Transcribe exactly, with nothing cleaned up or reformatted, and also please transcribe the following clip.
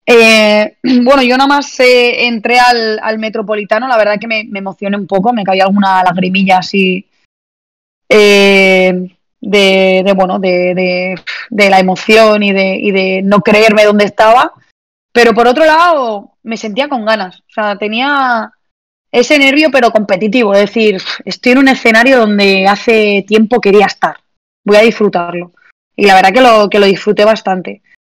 Eh, bueno, yo nada más eh, entré al, al Metropolitano, la verdad que me, me emocioné un poco, me caía alguna lagrimilla así eh, de, de, bueno, de, de, de la emoción y de, y de no creerme dónde estaba. Pero por otro lado, me sentía con ganas. O sea, tenía ese nervio, pero competitivo. Es decir, estoy en un escenario donde hace tiempo quería estar. Voy a disfrutarlo. Y la verdad que lo, que lo disfruté bastante.